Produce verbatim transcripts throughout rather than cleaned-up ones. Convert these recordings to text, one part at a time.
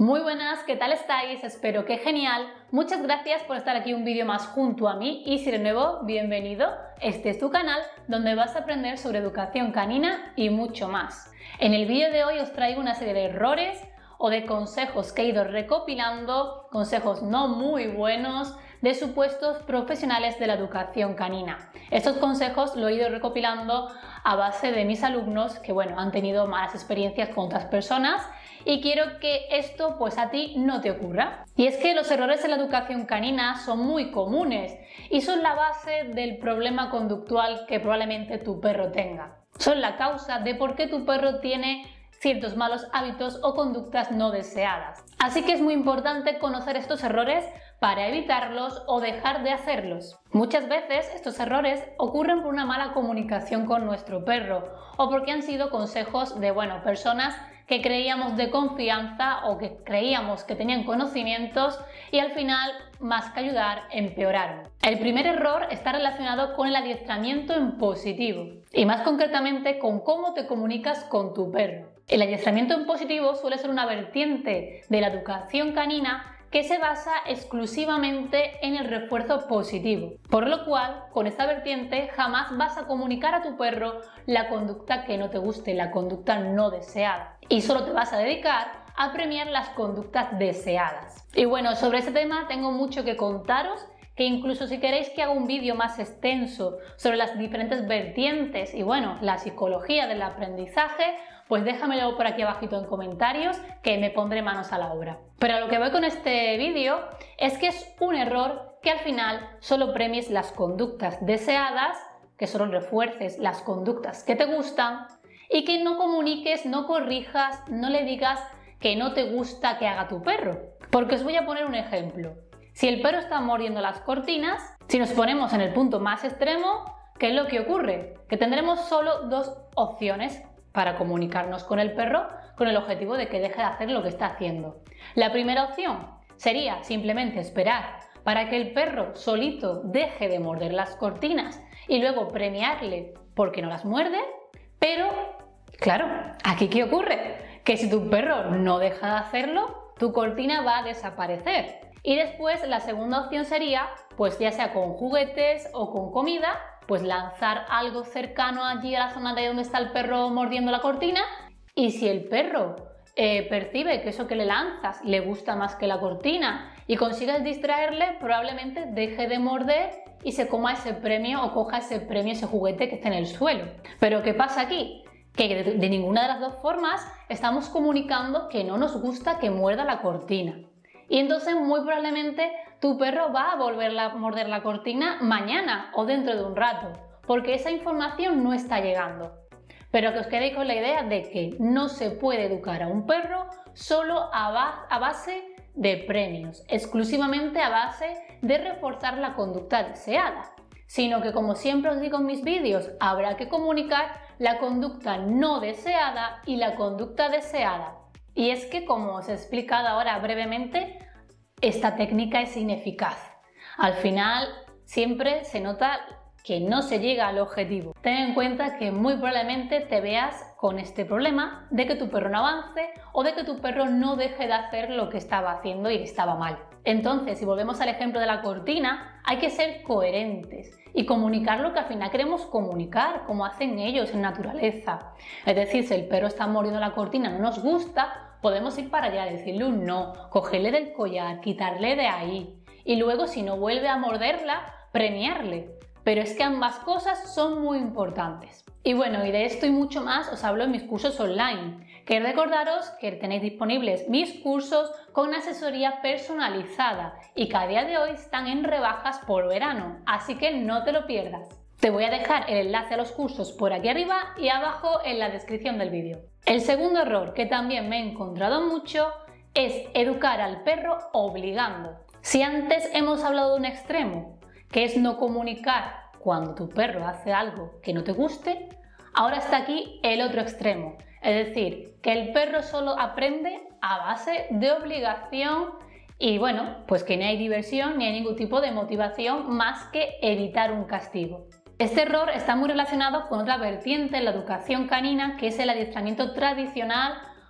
Muy buenas, ¿qué tal estáis? Espero que genial. Muchas gracias por estar aquí un vídeo más junto a mí y si eres nuevo, bienvenido. Este es tu canal donde vas a aprender sobre educación canina y mucho más. En el vídeo de hoy os traigo una serie de errores o de consejos que he ido recopilando, consejos no muy buenos de supuestos profesionales de la educación canina. Estos consejos los he ido recopilando a base de mis alumnos que bueno, han tenido malas experiencias con otras personas y quiero que esto pues a ti no te ocurra. Y es que los errores en la educación canina son muy comunes y son la base del problema conductual que probablemente tu perro tenga. Son la causa de por qué tu perro tiene ciertos malos hábitos o conductas no deseadas. Así que es muy importante conocer estos errores para evitarlos o dejar de hacerlos. Muchas veces estos errores ocurren por una mala comunicación con nuestro perro o porque han sido consejos de bueno, personas que creíamos de confianza o que creíamos que tenían conocimientos y al final, más que ayudar, empeoraron. El primer error está relacionado con el adiestramiento en positivo y más concretamente con cómo te comunicas con tu perro. El adiestramiento en positivo suele ser una vertiente de la educación canina que se basa exclusivamente en el refuerzo positivo, por lo cual con esta vertiente jamás vas a comunicar a tu perro la conducta que no te guste, la conducta no deseada, y solo te vas a dedicar a premiar las conductas deseadas. Y bueno, sobre este tema tengo mucho que contaros, que incluso si queréis que haga un vídeo más extenso sobre las diferentes vertientes y bueno, la psicología del aprendizaje, pues déjamelo por aquí abajito en comentarios que me pondré manos a la obra. Pero a lo que voy con este vídeo es que es un error que al final solo premies las conductas deseadas, que solo refuerces las conductas que te gustan y que no comuniques, no corrijas, no le digas que no te gusta que haga tu perro. Porque os voy a poner un ejemplo. Si el perro está mordiendo las cortinas, si nos ponemos en el punto más extremo, ¿qué es lo que ocurre? Que tendremos solo dos opciones para comunicarnos con el perro con el objetivo de que deje de hacer lo que está haciendo. La primera opción sería simplemente esperar para que el perro solito deje de morder las cortinas y luego premiarle porque no las muerde, pero claro, ¿aquí qué ocurre? Que si tu perro no deja de hacerlo, tu cortina va a desaparecer. Y después la segunda opción sería, pues ya sea con juguetes o con comida, pues lanzar algo cercano allí a la zona de donde está el perro mordiendo la cortina y si el perro eh, percibe que eso que le lanzas le gusta más que la cortina y consigues distraerle, probablemente deje de morder y se coma ese premio o coja ese premio, ese juguete que está en el suelo. Pero ¿qué pasa aquí? Que de, de ninguna de las dos formas estamos comunicando que no nos gusta que muerda la cortina. Y entonces muy probablemente tu perro va a volver a morder la cortina mañana o dentro de un rato, porque esa información no está llegando. Pero que os quedéis con la idea de que no se puede educar a un perro solo a, ba a base de premios, exclusivamente a base de reforzar la conducta deseada, sino que como siempre os digo en mis vídeos, habrá que comunicar la conducta no deseada y la conducta deseada. Y es que, como os he explicado ahora brevemente, esta técnica es ineficaz. Al final, siempre se nota que no se llega al objetivo. Ten en cuenta que muy probablemente te veas con este problema de que tu perro no avance o de que tu perro no deje de hacer lo que estaba haciendo y estaba mal. Entonces, si volvemos al ejemplo de la cortina, hay que ser coherentes y comunicar lo que al final queremos comunicar, como hacen ellos en naturaleza. Es decir, si el perro está mordiendo la cortina y no nos gusta, podemos ir para allá, decirle un no, cogerle del collar, quitarle de ahí y luego si no vuelve a morderla, premiarle. Pero es que ambas cosas son muy importantes. Y bueno, y de esto y mucho más os hablo en mis cursos online, que recordaros que tenéis disponibles mis cursos con asesoría personalizada y que a día de hoy están en rebajas por verano, así que no te lo pierdas. Te voy a dejar el enlace a los cursos por aquí arriba y abajo en la descripción del vídeo. El segundo error que también me he encontrado mucho es educar al perro obligando. Si antes hemos hablado de un extremo, que es no comunicar cuando tu perro hace algo que no te guste, ahora está aquí el otro extremo. Es decir, que el perro solo aprende a base de obligación y bueno, pues que no hay diversión ni hay ningún tipo de motivación más que evitar un castigo. Este error está muy relacionado con otra vertiente en la educación canina, que es el adiestramiento tradicional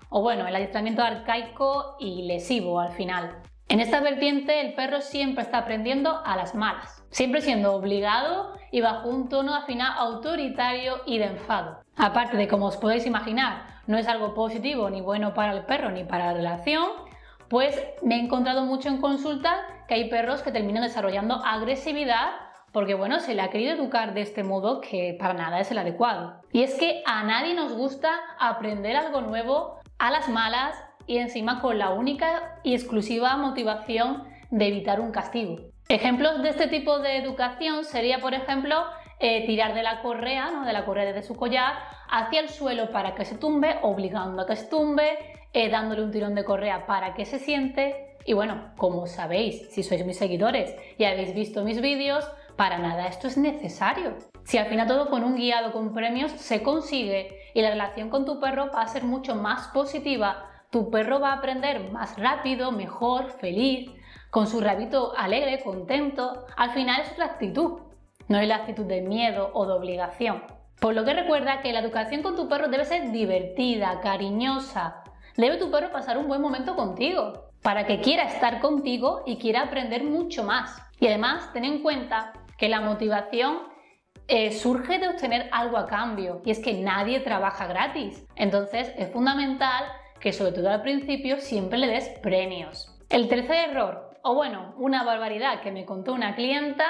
o bueno, el adiestramiento arcaico y lesivo al final. En esta vertiente el perro siempre está aprendiendo a las malas, siempre siendo obligado y bajo un tono al final autoritario y de enfado. Aparte de, como os podéis imaginar, no es algo positivo ni bueno para el perro ni para la relación, pues me he encontrado mucho en consulta que hay perros que terminan desarrollando agresividad porque bueno, se le ha querido educar de este modo que para nada es el adecuado. Y es que a nadie nos gusta aprender algo nuevo a las malas y encima con la única y exclusiva motivación de evitar un castigo. Ejemplos de este tipo de educación sería, por ejemplo, eh, tirar de la correa, ¿no? de la correa de su collar hacia el suelo para que se tumbe, obligando a que se tumbe, eh, dándole un tirón de correa para que se siente. Y bueno, como sabéis, si sois mis seguidores y habéis visto mis vídeos, para nada esto es necesario. Si al final todo con un guiado con premios se consigue y la relación con tu perro va a ser mucho más positiva, tu perro va a aprender más rápido, mejor, feliz, con su rabito alegre, contento. Al final es otra actitud, no es la actitud de miedo o de obligación. Por lo que recuerda que la educación con tu perro debe ser divertida, cariñosa. Debe tu perro pasar un buen momento contigo, para que quiera estar contigo y quiera aprender mucho más. Y además, ten en cuenta que la motivación eh, surge de obtener algo a cambio, y es que nadie trabaja gratis. Entonces es fundamental que sobre todo al principio siempre le des premios. El tercer error, o bueno, una barbaridad que me contó una clienta,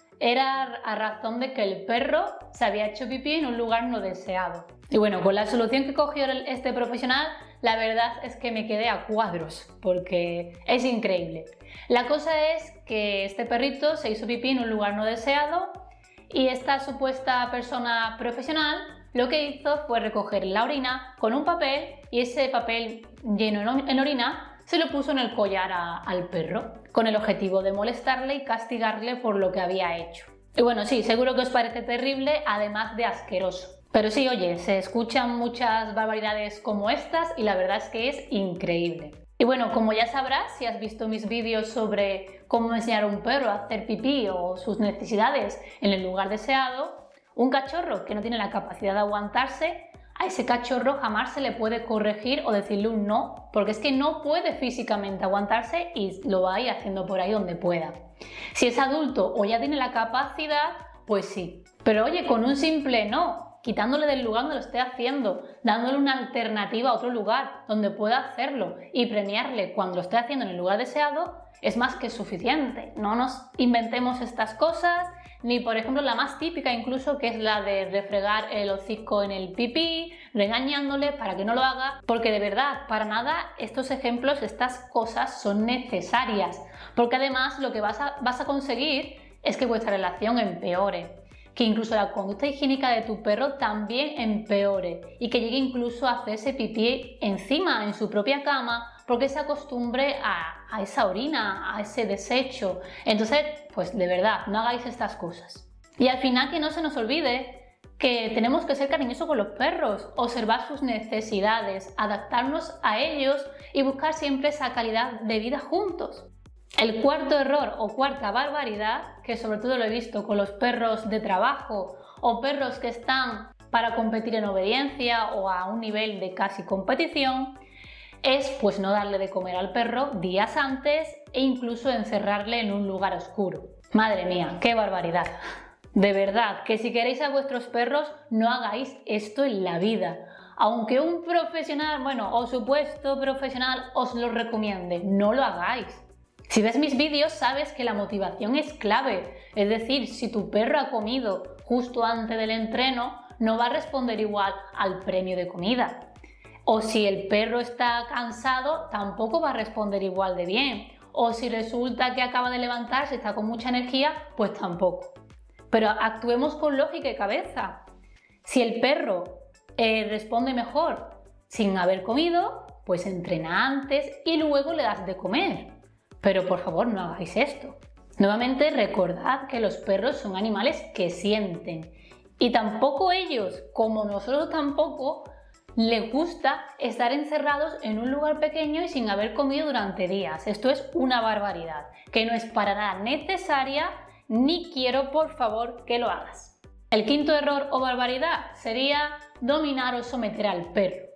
era a razón de que el perro se había hecho pipí en un lugar no deseado. Y bueno, con la solución que cogió este profesional, la verdad es que me quedé a cuadros, porque es increíble. La cosa es que este perrito se hizo pipí en un lugar no deseado y esta supuesta persona profesional lo que hizo fue recoger la orina con un papel y ese papel lleno en orina se lo puso en el collar a, al perro, con el objetivo de molestarle y castigarle por lo que había hecho. Y bueno, sí, seguro que os parece terrible, además de asqueroso. Pero sí, oye, se escuchan muchas barbaridades como estas y la verdad es que es increíble. Y bueno, como ya sabrás, si has visto mis vídeos sobre cómo enseñar a un perro a hacer pipí o sus necesidades en el lugar deseado, un cachorro que no tiene la capacidad de aguantarse, a ese cachorro jamás se le puede corregir o decirle un no, porque es que no puede físicamente aguantarse y lo va a ir haciendo por ahí donde pueda. Si es adulto o ya tiene la capacidad, pues sí. Pero oye, con un simple no, quitándole del lugar donde lo esté haciendo, dándole una alternativa a otro lugar donde pueda hacerlo y premiarle cuando lo esté haciendo en el lugar deseado, es más que suficiente. No nos inventemos estas cosas, ni por ejemplo la más típica incluso, que es la de refregar el hocico en el pipí, regañándole para que no lo haga, porque de verdad, para nada estos ejemplos, estas cosas son necesarias, porque además lo que vas a, vas a conseguir es que vuestra relación empeore, que incluso la conducta higiénica de tu perro también empeore y que llegue incluso a hacerse pipí encima en su propia cama porque se acostumbre a, a esa orina, a ese desecho. Entonces, pues de verdad, no hagáis estas cosas. Y al final que no se nos olvide que tenemos que ser cariñosos con los perros, observar sus necesidades, adaptarnos a ellos y buscar siempre esa calidad de vida juntos. El cuarto error o cuarta barbaridad, que sobre todo lo he visto con los perros de trabajo o perros que están para competir en obediencia o a un nivel de casi competición, es pues no darle de comer al perro días antes e incluso encerrarle en un lugar oscuro. Madre mía, qué barbaridad. De verdad, que si queréis a vuestros perros no hagáis esto en la vida. Aunque un profesional, bueno, o supuesto profesional os lo recomiende, no lo hagáis. Si ves mis vídeos sabes que la motivación es clave, es decir, si tu perro ha comido justo antes del entreno, no va a responder igual al premio de comida. O si el perro está cansado, tampoco va a responder igual de bien. O si resulta que acaba de levantarse y está con mucha energía, pues tampoco. Pero actuemos con lógica y cabeza. Si el perro eh, responde mejor sin haber comido, pues entrena antes y luego le das de comer. Pero por favor no hagáis esto. Nuevamente recordad que los perros son animales que sienten y tampoco ellos, como nosotros tampoco, les gusta estar encerrados en un lugar pequeño y sin haber comido durante días. Esto es una barbaridad, que no es para nada necesaria ni quiero por favor que lo hagas. El quinto error o barbaridad sería dominar o someter al perro.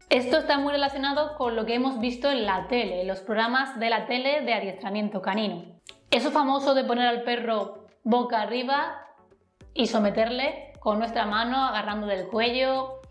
Esto está muy relacionado con lo que hemos visto en la tele, en los programas de la tele de adiestramiento canino. Eso famoso de poner al perro boca arriba y someterle con nuestra mano agarrando del cuello.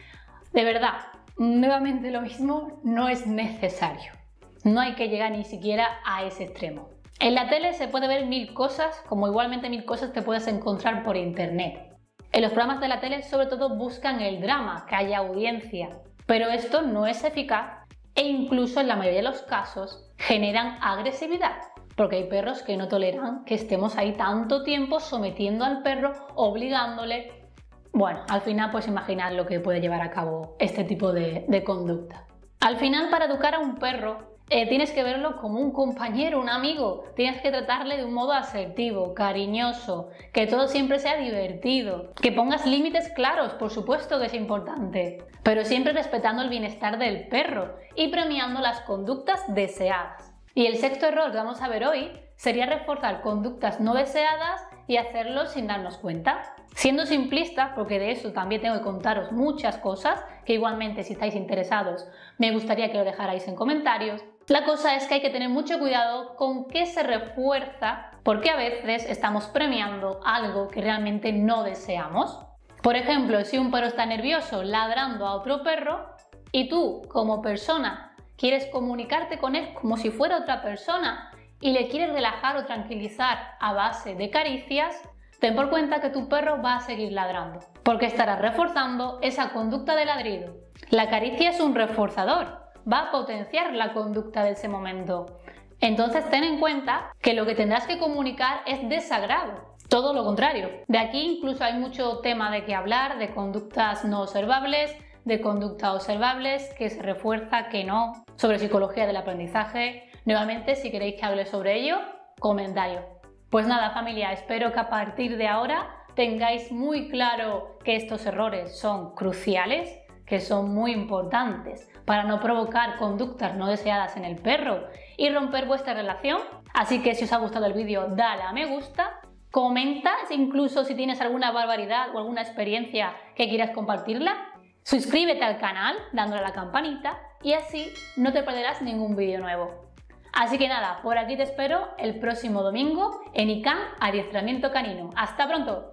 De verdad, nuevamente lo mismo, no es necesario. No hay que llegar ni siquiera a ese extremo. En la tele se puede ver mil cosas, como igualmente mil cosas te puedes encontrar por internet. En los programas de la tele sobre todo buscan el drama, que haya audiencia, pero esto no es eficaz e incluso en la mayoría de los casos generan agresividad, porque hay perros que no toleran que estemos ahí tanto tiempo sometiendo al perro, obligándole. Bueno, al final pues imaginad lo que puede llevar a cabo este tipo de, de conducta. Al final, para educar a un perro eh, tienes que verlo como un compañero, un amigo, tienes que tratarle de un modo asertivo, cariñoso, que todo siempre sea divertido, que pongas límites claros, por supuesto que es importante, pero siempre respetando el bienestar del perro y premiando las conductas deseadas. Y el sexto error que vamos a ver hoy sería reforzar conductas no deseadas y hacerlo sin darnos cuenta. Siendo simplista, porque de eso también tengo que contaros muchas cosas, que igualmente si estáis interesados me gustaría que lo dejarais en comentarios. La cosa es que hay que tener mucho cuidado con qué se refuerza, porque a veces estamos premiando algo que realmente no deseamos. Por ejemplo, si un perro está nervioso ladrando a otro perro y tú, como persona, quieres comunicarte con él como si fuera otra persona y le quieres relajar o tranquilizar a base de caricias, ten por cuenta que tu perro va a seguir ladrando, porque estará reforzando esa conducta de ladrido. La caricia es un reforzador, va a potenciar la conducta de ese momento. Entonces ten en cuenta que lo que tendrás que comunicar es desagrado, todo lo contrario. De aquí incluso hay mucho tema de qué hablar, de conductas no observables, de conductas observables, que se refuerza, que no, sobre psicología del aprendizaje. Nuevamente, si queréis que hable sobre ello, comentario. Pues nada, familia, espero que a partir de ahora tengáis muy claro que estos errores son cruciales, que son muy importantes para no provocar conductas no deseadas en el perro y romper vuestra relación. Así que si os ha gustado el vídeo, dale a me gusta, comenta, incluso si tienes alguna barbaridad o alguna experiencia que quieras compartirla. Suscríbete al canal dándole a la campanita y así no te perderás ningún vídeo nuevo. Así que nada, por aquí te espero el próximo domingo en I C A N Adiestramiento Canino. ¡Hasta pronto!